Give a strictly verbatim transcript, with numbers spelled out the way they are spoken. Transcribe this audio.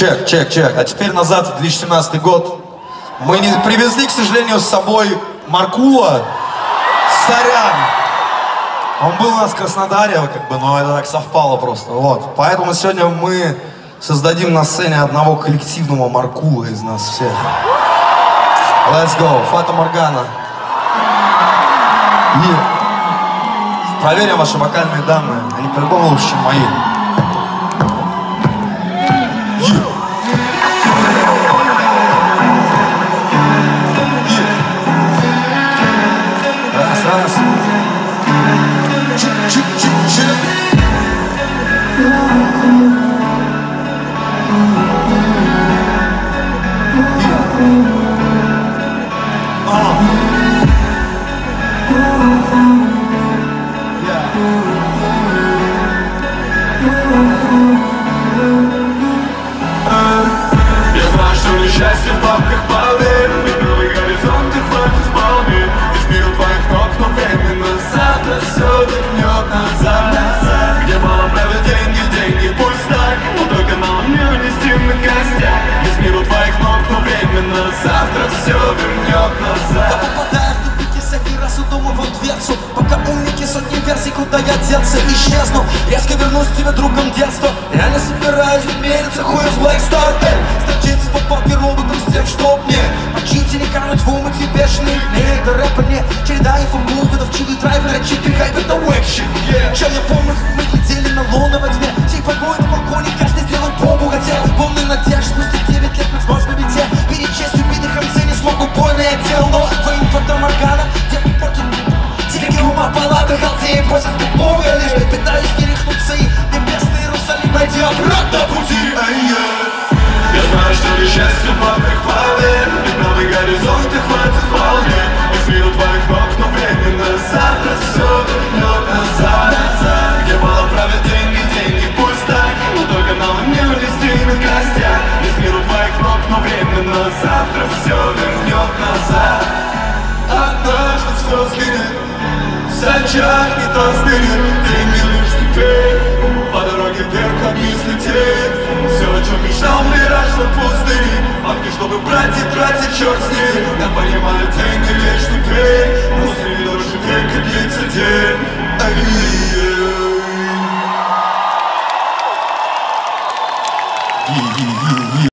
Чек, чек, чек. А теперь назад в две тысячи семнадцатый год. Мы не привезли, к сожалению, с собой Маркула. Сорян. Он был у нас в Краснодаре, как бы, но это так совпало просто. Вот. Поэтому сегодня мы создадим на сцене одного коллективного Маркула из нас всех. Let's go. Фата Моргана. И проверим ваши вокальные данные. Они по-любому лучше, чем мои. Раз. Чик-чик-чик-чик. Я знаю, что несчастье в бабках, поверь. Новые горизонты хватит вполне. Весь мир у твоих ног, но временно завтра все вернет назад. Где мало правят деньги, деньги пусть так, но только нам не унести на костях. Весь мир у твоих ног, но временно завтра все вернет назад. Я попадаю в тупики всякий раз у дома в дверцу. Пока умники сотни версий, куда я деться, исчезну. Резко вернусь к тебе другом детства. Я не собираюсь мериться, хуй из Black Star. Сторчиться под палки роботом с тем, чтоб мне мочить или кануть в ум эти бешеные дни. До рэпа не череда инфомувидов, чили драйвера, чипи, хайп, это экшен. Чел, я помню, как мы летели на луну во тьме. Сей погой на балконе, каждый сделать бомбу хотел. Полный надежд, спустя девять лет мы в ночном бите. Перечесть убитых хамцы не смогу, больно я делал. Но твоим Фата Моргана, девки портят телеки ума палаты, халдеи просят Бога. Лишь пытаюсь не рехнуться и небесный Иерусалим найти обратно пути. Я знаю, что несчастье в бабках, поверь. Ведь новый горизонт и хватит вполне. Весь мир у твоих ног, но временно завтра все вернет назад. Где мало правят деньги, деньги пусть так, но только нам не унести на костях. Весь мир у твоих ног, но временно завтра все вернет назад. Однажды все сгинет, зачахнет, остынет. Деньги лишь теперь по дороге вверх огни слететь. Все, о чем мечтал, мираж на пустыне. Бабки, чтобы брать и тратить, черт с ней. Я понимаю, деньги лишь теперь. Пусть не дольше века длится день.